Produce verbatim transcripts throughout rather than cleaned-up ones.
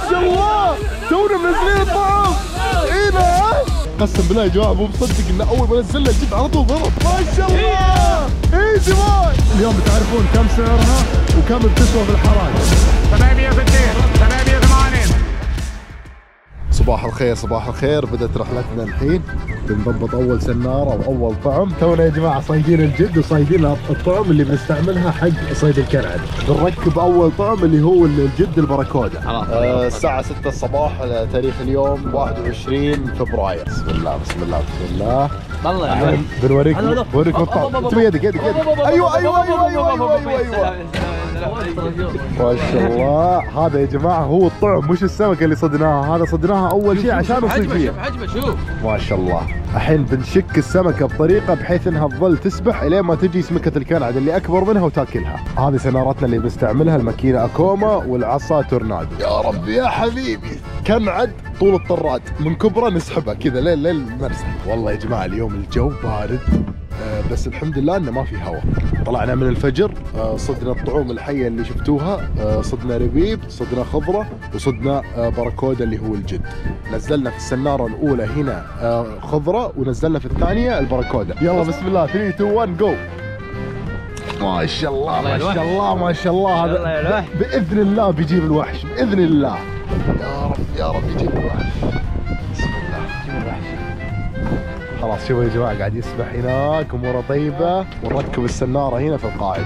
شاء الله تونا منزلين الطعم. اي نعم قسم بالله يا جماعه مو مصدق ان اول ما نزلنا الجد على طول ضرب. ما شاء الله. اي جماعه اليوم بتعرفون كم سعرها وكم بتسوى في الحراج. ثمانمئة وستين ثمانمئة وثمانين. صباح الخير صباح الخير. بدأت رحلتنا الحين بنضبط اول سناره واول طعم. تونا يا جماعه صايدين الجد وصايدين الطعم اللي بنستعملها حق صيد الكنعد. بنركب اول طعم اللي هو الجد البراكودا. آه الساعه ستة الصباح تاريخ اليوم واحد وعشرين فبراير. بسم الله بسم الله بسم الله. والله بنوريكم بوريكم الطعم. انت يدك يدك يدك. ايوه ايوه ايوه ايوه ايوه ايوه ما شاء الله. هذا يا جماعه هو الطعم مش السمكه اللي صدناها. هذا صدناها اول شيء عشان نصيد فيها. حجمه شوف ما شاء الله. الحين بنشك السمكه بطريقه بحيث انها تظل تسبح الين ما تجي سمكه الكنعد اللي اكبر منها وتاكلها. هذه سنارتنا اللي بنستعملها الماكينه اكوما والعصا تورنادو. يا رب يا حبيبي كنعد طول الطراد من كبره نسحبها كذا لين لين المرسى. والله يا جماعه اليوم الجو بارد آه بس الحمد لله انه ما في هواء. طلعنا من الفجر آه صدنا الطعوم الحيه اللي شفتوها. آه صدنا ربيب صدنا خضره وصدنا آه براكودا اللي هو الجد. نزلنا في السناره الاولى هنا آه خضره ونزلنا في الثانيه البراكودا. يلا بسم الله ثلاثة اثنين واحد جو. ما شاء الله ما شاء الله ما شاء الله. هذا باذن الله بيجيب الوحش باذن الله. يا رب يا رب يجيب الوحش. بسم الله يجيب الوحش. خلاص شوفوا يا جماعه قاعد يسبح هناك اموره طيبه. ونركب السناره هنا في القاعده.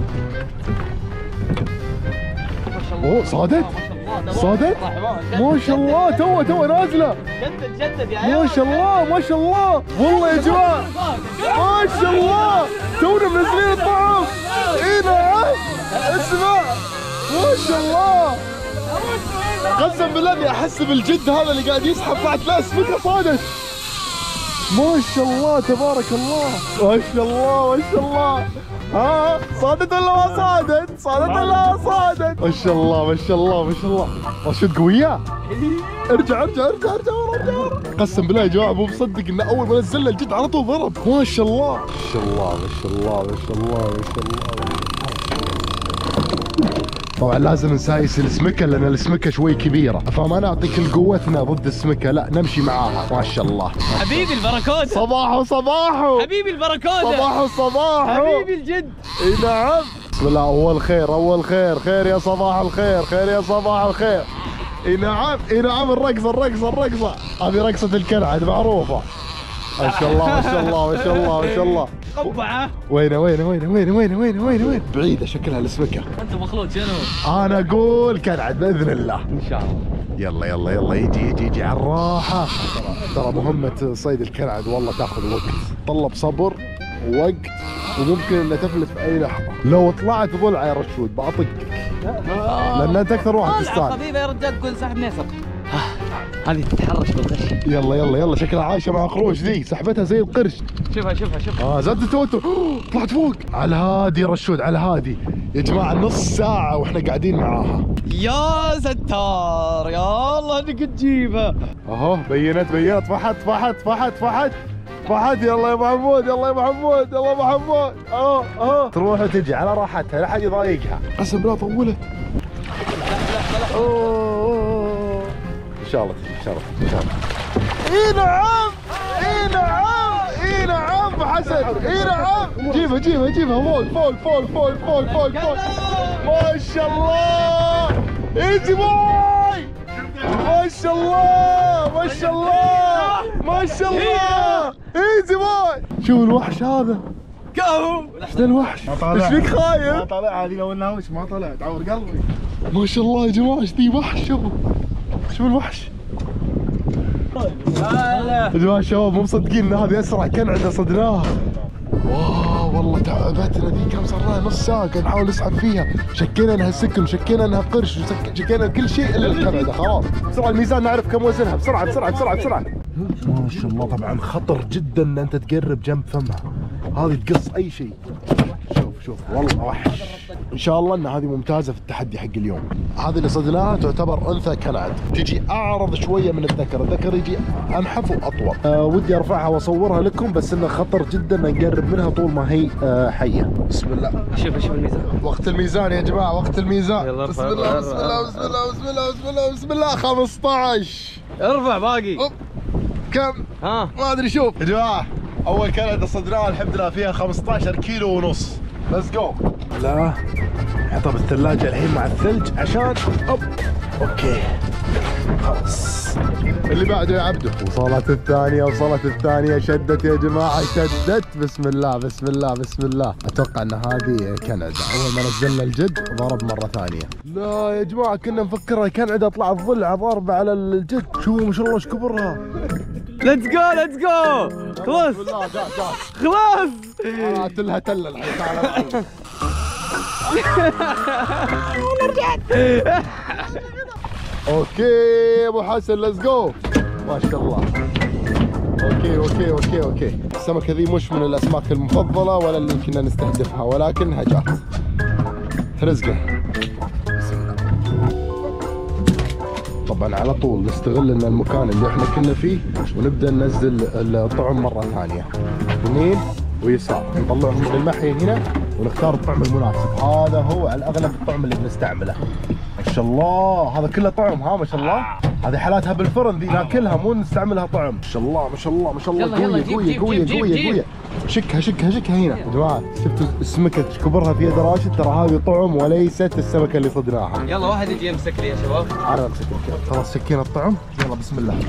اوه صادت صادت ما شاء الله. تو تو نازله. جدد جدد يا ما شاء الله ما شاء الله. والله يا جماعه ما شاء الله تونا منزلين الطعم. اي نعم اسمع ما شاء الله. قسم بالله اني احس بالجد هذا اللي قاعد يسحب بعد لا اسمكه صادت. ما شاء الله تبارك الله. ما شاء الله ما شاء الله. ها صادت ولا ما صادت؟ صادت ولا ما صادت؟ ما شاء الله ما شاء الله ما شاء الله. رشيد قويه. ارجع ارجع ارجع ارجع ورا. قسم بالله يا جماعه مو مصدق ان اول ما نزلنا الجد على طول ضرب. ما شاء الله ما شاء الله ما شاء الله ما شاء الله ما شاء الله. طبعا لازم نسايس السمكه لان السمكه شوي كبيره فما نعطيك قوتنا ضد السمكه لا نمشي معاها. ما شاء الله. حبيبي البراكودا. صباحو صباحو. حبيبي البراكودا. صباحو صباحو. حبيبي الجد. اي نعم. بسم الله اول خير اول خير. خير يا صباح الخير خير يا صباح الخير. اي نعم اي نعم. الرقصه الرقصه الرقصه هذه رقصه الكنعد معروفه. ما شاء الله ما شاء الله ما شاء الله ما شاء الله. قبعه. وينه وينه وينه وينه وينه وينه وينه وين بعيده شكلها السمكه. انت مخلوط شنو؟ انا اقول كنعد باذن الله. ان شاء الله. يلا يلا يلا يجي يجي يجي على الراحه. ترى مهمه صيد الكنعد والله تاخذ وقت. طلب صبر ووقت وممكن انها تفلت في اي لحظه. لو طلعت ضلع يا رشود بعطيك لان انت اكثر واحد تستاهل. خفيفه يا رجال تقول سحب نيسر. هذه تتحرش بالقرش. يلا يلا يلا شكلها عايشه مع قروش ذي سحبتها زي القرش. شوفها شوفها شوفها. اه زاد التوتر. طلعت فوق على الهادي رشود على الهادي يا جماعه. نص ساعه واحنا قاعدين معاها. يا ستار يا الله انك تجيبها. اهو بينت بينت. فحت فحت فحت فحت فحت. يلا يا ابو حمود يلا يا ابو حمود يلا يا ابو حمود. اهو اهو تروح وتجي على راحتها لا حد يضايقها. قسم بالله طولت. اوه ان شاء الله ان شاء الله ان شاء الله. اي نعم اي نعم اي نعم ابو حسن اي نعم. جيبها جيبها جيبها فوق فوق فوق فوق فوق فوق فوق. ما شاء الله. ايجي باي. ما شاء الله ما شاء الله ما شاء الله. ايزي باي. شوف الوحش هذا. كهو. شنو الوحش؟ ايش فيك خايف؟ ما طلع عادي لو انه وش ما طلع تعور قلبي. ما شاء الله يا جماعه ايش ذي وحش. شوفوا شوف الوحش. يا جماعه الشباب مو مصدقين ان هذه اسرع كنعده صدناها. واو والله تعبتنا ذي. كم صار لها نص ساعه قاعد نحاول نسحب فيها. شكينا انها سكن شكينا انها قرش شكينا كل شيء الا الكنعده. خلاص بسرعه الميزان نعرف كم وزنها. بسرعه بسرعه بسرعه بسرعه. ما شاء الله. طبعا خطر جدا ان انت تقرب جنب فمها. هذه تقص اي شيء. شوف شوف والله وحش ان شاء الله ان هذه ممتازه في التحدي حق اليوم. هذه اللي صدناها تعتبر انثى كنعد، تجي اعرض شويه من الذكر، الذكر يجي انحف واطول. أه ودي ارفعها واصورها لكم، بس انه خطر جدا ان نقرب منها طول ما هي أه حيه. بسم الله. شوف شوف الميزان. وقت الميزان يا جماعه، وقت الميزان. يلا بسم ارفع، الله ارفع، بسم الله بسم الله بسم الله بسم الله بسم الله. خمسة عشر. ارفع باقي. أوب. كم؟ ها ما ادري. شوف يا جماعه، اول كنعه صدناها الحمد لله فيها خمسة عشر كيلو ونص. ليتس جو. لا نحطها بالثلاجه الحين مع الثلج عشان اوب. اوكي خلاص. اللي بعده يا عبده. وصلت الثانيه وصلت الثانيه. شدت يا جماعه شدت. بسم الله بسم الله بسم الله. اتوقع ان هذه كنعده. اول ما نزلنا الجد ضرب مره ثانيه. لا يا جماعه كنا نفكرها كنعده طلعت ضلع ضاربه على الجد. شوفوا ما شاء الله ايش كبرها. ليتس جو ليتس جو. خلاص بسم الله. جاء جاء خلاص. طلعت لها تله الحين. تعال والله رجعت. اوكي ابو حسن ليتس جو. ما شاء الله. اوكي اوكي اوكي اوكي. السمكه ذي مش من الاسماك المفضله ولا اللي كنا نستهدفها، ولكنها جات رزقه. بسم الله. طبعا على طول نستغل ان المكان اللي احنا كنا فيه ونبدا ننزل الطعم مره ثانيه. يمين ويسار نطلعهم من المحيه هنا ونختار الطعم المناسب. هذا هو على الاغلب الطعم اللي بنستعمله. ما شاء الله هذا كله طعم. ها ما شاء الله. هذه حالاتها بالفرن ذي ناكلها مو نستعملها طعم. ما شاء الله ما شاء الله ما شاء الله. قويه قويه قويه قويه قويه. شكها شكها شكها هنا يا جماعه. شفتوا السمكه ايش كبرها في يد راشد؟ ترى هذه طعم وليست السمكه اللي صدناها. يلا واحد يجي يمسك لي يا شباب. انا امسك لك. خلاص سكينا الطعم. يلا بسم الله.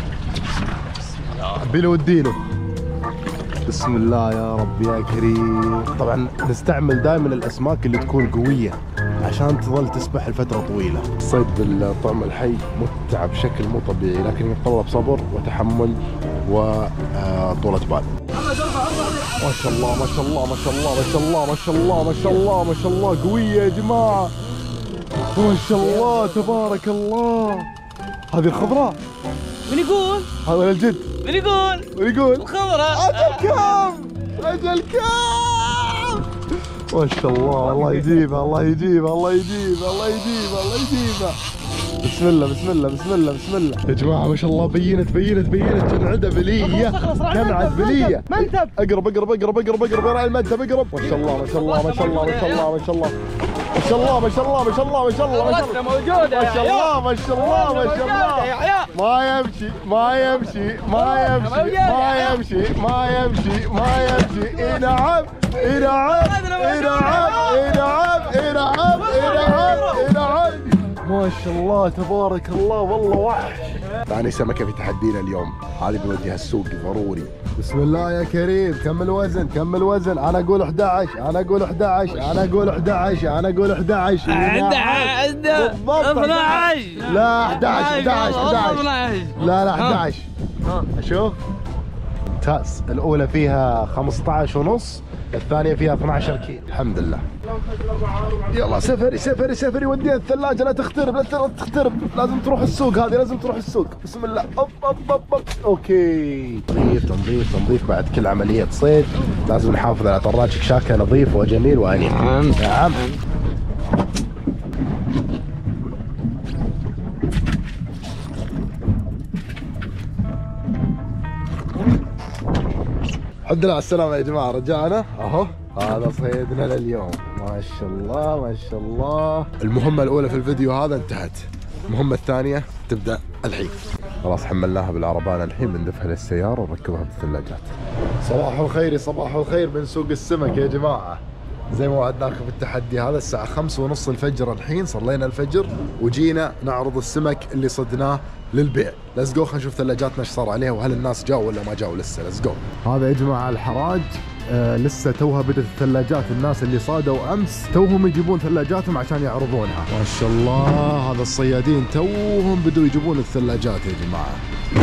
ابيله وديله. بسم الله يا رب يا كريم. طبعا نستعمل دائما الاسماك اللي تكون قويه عشان تظل تسبح لفتره طويله. الصيد بالطعم الحي متعب بشكل مو طبيعي، لكن يتطلب صبر وتحمل وطولة بال. ما شاء الله ما شاء الله ما شاء الله ما شاء الله ما شاء الله ما شاء الله ما شاء الله. قويه يا جماعه ما شاء الله تبارك الله. هذه الخضراء. من يقول؟ هذا الجد. من يقول؟ من يقول؟ الخضراء. اجل كم اجل كم. ما شاء الله. الله يجيبها الله يجيبها الله يجيبها الله يجيبها الله يجيبها. بسم الله بسم الله بسم الله بسم الله يا جماعه. ما شاء الله بينت بينت بينت كنعده بليه. كنعد بليه. منتب. اقرب اقرب اقرب اقرب اقرب وراء المنتب اقرب. ما شاء الله ما شاء الله ما شاء الله ما شاء الله ما شاء الله ما شاء الله ما شاء الله ما شاء الله ما شاء الله ما شاء الله موجوده ما شاء الله ما شاء الله ما شاء الله. ما يمشي ما يمشي ما يمشي ما يمشي ما يمشي ما يمشي. اي نعم اي نعم اي نعم اي نعم اي نعم اي نعم اي نعم. ما شاء الله تبارك الله والله وحش. ثاني سمكه في تحدينا اليوم، هذه بنوديها السوق ضروري. بسم الله يا كريم. كمل وزن كمل وزن. انا اقول احد عشر انا اقول احد عشر انا اقول احد عشر انا اقول احد عشر. عنده عنده اثناشر. لا احد عشر احد عشر احد عشر. لا لا احد عشر. اشوف ممتاز. الاولى فيها خمسة عشر ونص، الثانية فيها اثني عشر كيلو. الحمد لله. يلا سفري سفري سفري. وديها الثلاجة لا تخترب لا تخترب. لازم تروح السوق. هذه لازم تروح السوق. بسم الله. أوب أوب أوب أوب. اوكي. تنظيف تنظيف تنظيف بعد كل عملية صيد. لازم نحافظ على طراج شاكة نظيف وجميل وأنيق. نعم نعم. الحمد لله على السلامة يا جماعة. رجعنا اهو. هذا صيدنا لليوم. ما شاء الله ما شاء الله. المهمة الأولى في الفيديو هذا انتهت. المهمة الثانية تبدأ الحين. خلاص حملناها بالعربان الحين بندفها للسيارة ونركبها بالثلاجات. صباح الخير صباح الخير من سوق السمك يا جماعة. زي ما وعدناكم في التحدي هذا الساعة خمسة ونص الفجر الحين صلينا الفجر وجينا نعرض السمك اللي صدناه للبيع. ليتس جو. خلينا نشوف ثلاجاتنا ايش صار عليها وهل الناس جاوا ولا ما جاوا لسه. ليتس جو. هذا يا جماعة الحراج. آه لسه توها بدت الثلاجات. الناس اللي صادوا امس توهم يجيبون ثلاجاتهم عشان يعرضونها. ما شاء الله. هذا الصيادين توهم بدوا يجيبون الثلاجات يا جماعة.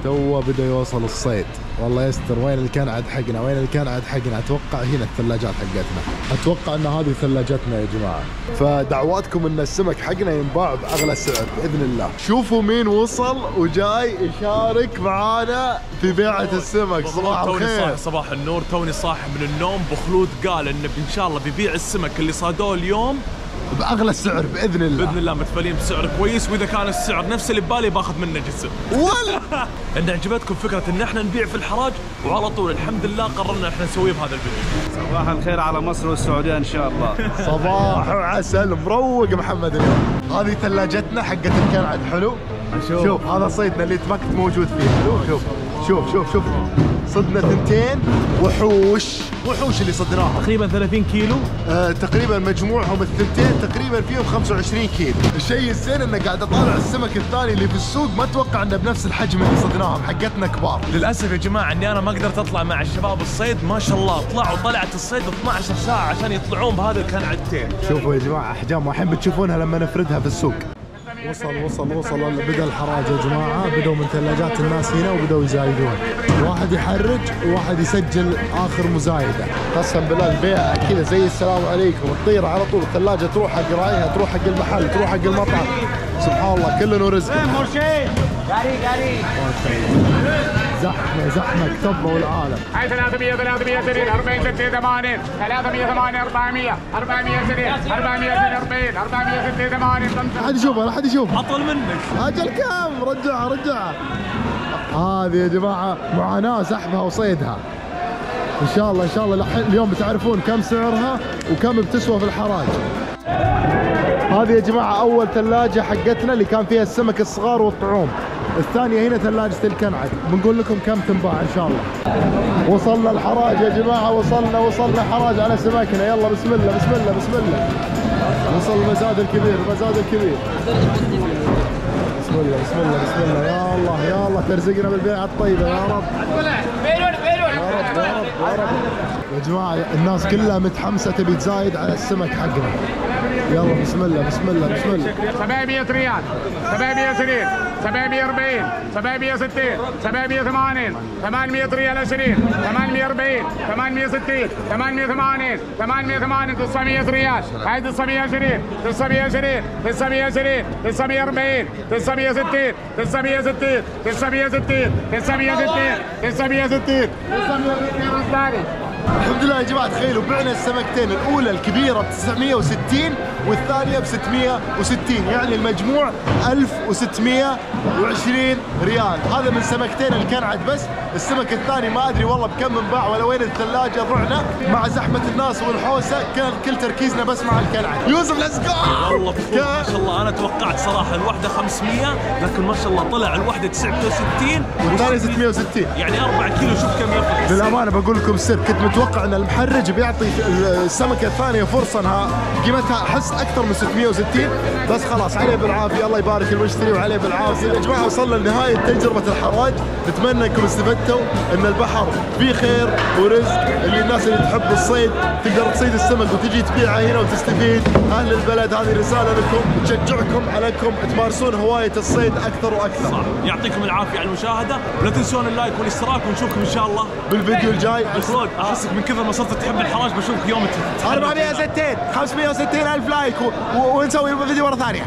تو بدا يوصل الصيد. والله يستر. وين الكنعد حقنا؟ وين الكنعد حقنا؟ اتوقع هنا الثلاجات حقتنا. اتوقع ان هذه ثلاجتنا يا جماعه. فدعواتكم ان السمك حقنا ينباع باغلى سعر باذن الله. شوفوا مين وصل وجاي يشارك معانا في بيعه السمك. صباح الخير. صباح النور. توني صاحي من النوم. بخلود قال انه ان شاء الله بيبيع السمك اللي صادوه اليوم باغلى السعر باذن الله. باذن الله متفائلين بسعر كويس، واذا كان السعر نفس اللي ببالي باخذ منه جزء. ولا ان عجبتكم فكره ان احنا نبيع في الحراج، وعلى طول الحمد لله قررنا احنا نسويه بهذا الفيديو. صباح الخير على مصر والسعوديه ان شاء الله. صباح وعسل. مروق محمد اليوم. هذه ثلاجتنا حقت الكنعد. حلو. شوف, شوف هذا صيدنا اللي تمكت موجود فيه. حلو. شوف شوف شوف شوف صدنا ثنتين وحوش. وحوش اللي صدناها تقريبا ثلاثين كيلو. آه تقريبا مجموعهم الثنتين تقريبا فيهم خمسة وعشرين كيلو. الشيء الزين انه قاعد اطالع السمك الثاني اللي في السوق، ما اتوقع انه بنفس الحجم اللي صدناهم. حقتنا كبار. للاسف يا جماعه اني انا ما قدرت اطلع مع الشباب الصيد، ما شاء الله طلعوا طلعت الصيد اثنتي عشرة ساعه عشان يطلعون بهذا الكنعدتين. شوفوا يا جماعه احجام، والحين بتشوفونها لما نفردها في السوق. وصل وصل وصل بدا الحراج يا جماعه. بدوا من ثلاجات الناس هنا وبدوا يزايدون. واحد يحرج وواحد يسجل اخر مزايده. قسم بالله البيع كذا زي السلام عليكم، تطير على طول. الثلاجه تروح حق رايها، تروح حق المحل، تروح حق المطعم. سبحان الله كله له رزق. قاري قاري زحمه زحمه كتبوا العالم. هاي ثلاثمية ثلاثمية سنين أربعين ستين ثمانين ثلاثمية ثمانين أربعمية أربعمية سنين أربعمية سنين أربعين أربعمية ستين ثمانين. لا حد يشوفها، لا حد يشوفها. اطول منك. اجل كم؟ رجعها رجعها. هذه يا جماعه معاناه سحبها وصيدها. ان شاء الله ان شاء الله اليوم بتعرفون كم سعرها وكم بتسوى في الحراج. هذه يا جماعه اول ثلاجه حقتنا اللي كان فيها السمك الصغار والطعوم. الثانيه هنا ثلاجه الكنعد. بنقول لكم كم تنباع ان شاء الله. وصلنا الحراج يا جماعه. وصلنا وصلنا حراج على سمكنا. يلا بسم الله بسم الله بسم الله. وصل المزاد الكبير المزاد الكبير. بسم الله بسم الله بسم الله. يا الله يا الله ترزقنا بالبيعه الطيبه يا رب. يا رب يا رب يا رب. يا جماعه الناس كلها متحمسه تبي تزايد على السمك حقنا. يلا بسم الله بسم الله بسم الله. سبعمية ريال سبعمية سنين سبعمية أربعين سبعمية ستين سبعمية ثمانين ثمانمية ريال عشرين ثمانمية أربعين ثمانمية ستين ثمانمية ثمانين ثمانمية ثمانين تسعمية ريال. هاي تسعمية عشرين تسعمية عشرين تسعمية عشرين تسعمية أربعين تسعمية ستين تسعمية ستين تسعمية ستين تسعمية ستين تسعمية ستين تسعمية ستين. الحمد لله يا جماعه. تخيلوا بعنا السمكتين، الاولى الكبيره ب تسعمية وستين والثانيه ب ستمية وستين، يعني المجموع ألف وستمية وعشرين ريال. هذا من سمكتين الكنعد بس. السمك الثاني ما ادري والله بكم انباع ولا وين الثلاجه. ضعنا مع زحمه الناس والحوسه، كان كل تركيزنا بس مع الكنعد. يوسف ليتس جو. والله ما شاء الله انا توقعت صراحه الوحده خمسمية، لكن ما شاء الله طلع الوحده تسعمية وستين والثانيه ستمية وستين، يعني أربعة كيلو. شوف كم يفرق. بالامانه بقول لكم سر، كنت متوقع ان المحرج بيعطي السمكه الثانيه فرصه انها قيمتها احس اكثر من ستمية وستين، بس خلاص عليه بالعافيه. الله يبارك المشتري وعليه بالعافيه. يا جماعه وصلنا لنهايه تجربه الحراج. نتمنى انكم استفدتوا، ان البحر فيه خير ورزق. اللي الناس اللي تحب الصيد تقدر تصيد السمك وتجي تبيعه هنا وتستفيد. اهل البلد هذه رساله لكم، تشجعكم عليكم تمارسون هوايه الصيد اكثر واكثر. صح. يعطيكم العافيه على المشاهده، ولا تنسون اللايك والاشتراك، ونشوفكم ان شاء الله بالفيديو الجاي. خلود احسك من كثر ما صرت تحب الحراج بشوفك يوم أربعمية وستين خمسمية وستين الف لايك ونسوي فيديو مره ثانيه.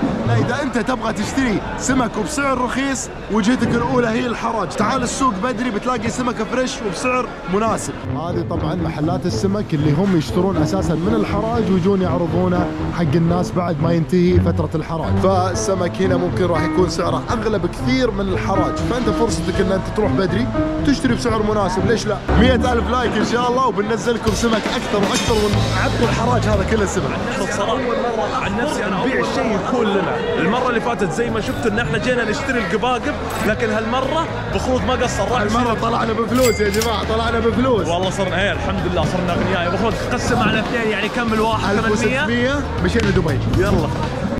إذا أنت تبغى تشتري سمك وبسعر رخيص، وجهتك الأولى هي الحراج. تعال السوق بدري بتلاقي سمك فريش وبسعر مناسب. هذه طبعا محلات السمك اللي هم يشترون أساسا من الحراج ويجون يعرضونه حق الناس بعد ما ينتهي فترة الحراج. فالسمك هنا ممكن راح يكون سعره أغلى بكثير من الحراج، فأنت فرصتك أن أنت تروح بدري تشتري بسعر مناسب. ليش لا؟ مئة ألف لايك إن شاء الله وبننزل لكم سمك أكثر وأكثر ونعبي الحراج هذا كله سمك. صراحة عن نفسي أنا أبيع الشيء يكون لنا. المرة اللي فاتت زي ما شفتوا ان احنا جينا نشتري القباقب، لكن هالمرة بخلود ما قصر. هالمرة طلعنا بفلوس يا جماعة، طلعنا بفلوس. والله صرنا ايه الحمد لله صرنا اغنياء. بخلود قسم على اثنين يعني كم الواحد؟ ألف وستمية. مشينا دبي. يلا.